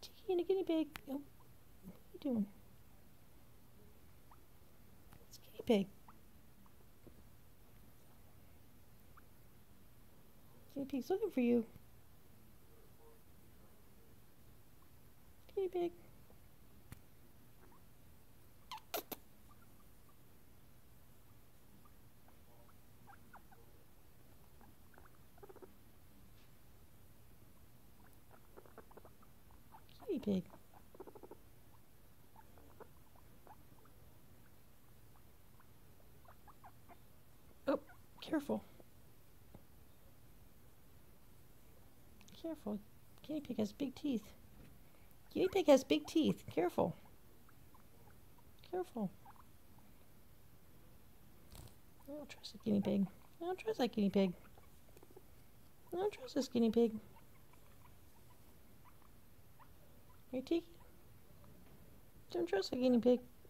Tiki and a guinea pig. Oh, what are you doing? It's a guinea pig. Guinea pig's looking for you. Guinea pig. Guinea pig. Oh, careful. Careful. Guinea pig has big teeth. Guinea pig has big teeth. Careful. Careful. I don't trust the guinea pig. I don't trust that guinea pig. I don't trust this guinea pig. Here, Tiki. Don't trust the guinea pig.